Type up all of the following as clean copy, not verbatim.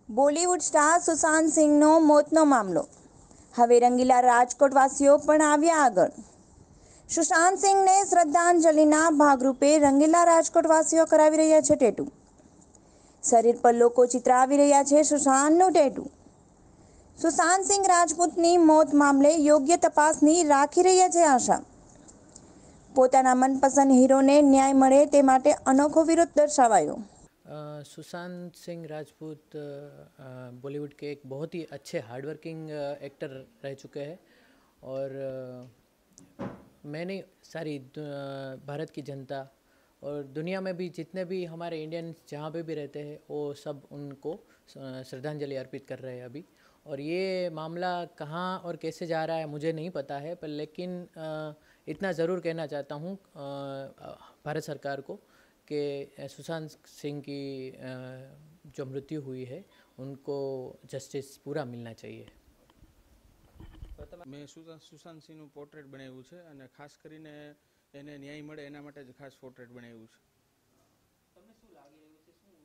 Bollywood star Sushant સિંહનો મોતનો મામલો. હવે રંગીલા રાજકોટવાસીઓ પણ આવ્યા આગળ. સુશાંત સિંહને શ્રદ્ધાંજલિના ભાગરૂપે રંગીલા રાજકોટવાસીઓ કરાવી રહ્યા છે ટેટુ. શરીર પર લોકો ચિતરાવી રહ્યા છે સુશાંતનું ટેટુ. સુશાંત સિંહ રાજપૂતની મોત મામલે યોગ્ય તપાસની રાખી રહ્યા છે આશા. પોતાના મનપસંદ હીરોને ન્યાય મળે તે માટે અનોખો વિરોધ દર્શાવાયો. सुशांत सिंह राजपूत बॉलीवुड के एक बहुत ही अच्छे हार्डवर्किंग एक्टर रह चुके हैं और मैंने सारी भारत की जनता और दुनिया में भी जितने भी हमारे इंडियंस जहाँ पे भी रहते हैं वो सब उनको श्रद्धांजलि अर्पित कर रहे हैं अभी। और ये मामला कहाँ और कैसे जा रहा है मुझे नहीं पता है, पर लेकिन इतना ज़रूर कहना चाहता हूँ भारत सरकार को कि सुशांत सिंह की जो मृत्यु हुई है उनको जस्टिस पूरा मिलना चाहिए। मैं सुशांत सिंहનું પોર્ટ્રેટ બનાવ્યું છે અને ખાસ કરીને એને ન્યાય મળે એના માટે જ ખાસ પોર્ટ્રેટ બનાવ્યું છે. તમને શું લાગી રહ્યું છે, શું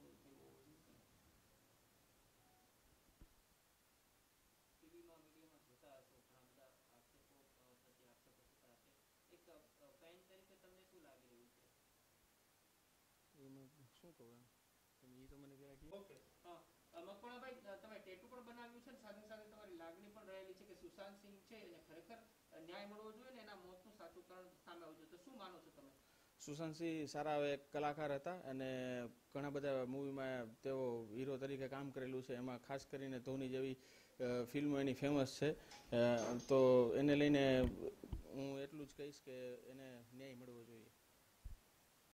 ટીવીમાં મીડિયામાં જોતા હશો ઘણા બધા આક્ષેપો થતી આક્ષેપો થતા હશે, એક ફેન તરીકે તમને શું લાગી રહ્યું છે? એમાં શું કહું એમ એ તો મને પહેલાં કહ્યું. ઓકે, હા મકવાણાભાઈ, તમે ટેટુ પણ બનાવ્યું છે, સાથે સાથે તમારી લાગણી પણ રહેલી છે કે સુશાંત સિંહ છે એને ખરેખર ન્યાય મળવો જોઈએ ને એના મોતનું સાચું કારણ સામે આવવું જોઈએ, તો શું માનો છો તમે? સુશાંત સિંહ સારા એક કલાકાર હતા અને ઘણા બધા મૂવીમાં તેઓ હીરો તરીકે કામ કરેલું છે. એમાં ખાસ કરીને ધોની જેવી ફિલ્મો એની ફેમસ છે. તો એને લઈને હું એટલું જ કહીશ કે એને ન્યાય મળવો જોઈએ.